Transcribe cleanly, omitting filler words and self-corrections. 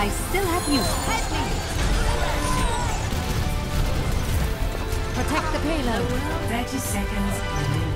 I still have you. Help me! Protect the payload. 30 seconds remaining.